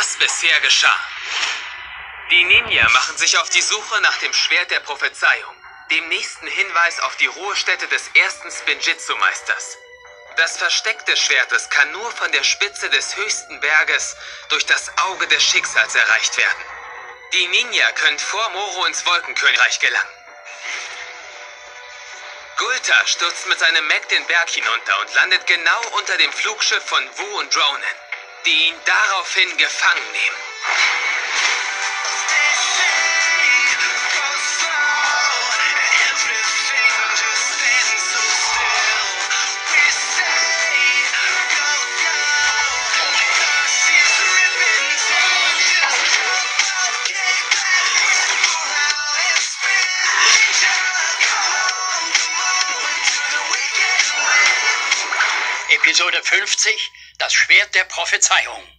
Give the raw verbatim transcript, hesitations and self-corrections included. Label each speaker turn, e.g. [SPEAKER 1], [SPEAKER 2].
[SPEAKER 1] was bisher geschah. Die Ninja machen sich auf die Suche nach dem Schwert der Prophezeiung, dem nächsten Hinweis auf die Ruhestätte des ersten Spinjitzu-Meisters. Das Versteck des Schwertes kann nur von der Spitze des höchsten Berges durch das Auge des Schicksals erreicht werden. Die Ninja können vor Moro ins Wolkenkönigreich gelangen. Gulta stürzt mit seinem Mech den Berg hinunter und landet genau unter dem Flugschiff von Wu und Ronan, die ihn daraufhin gefangen nehmen.
[SPEAKER 2] Episode fünfzig, das Schwert der Prophezeiung.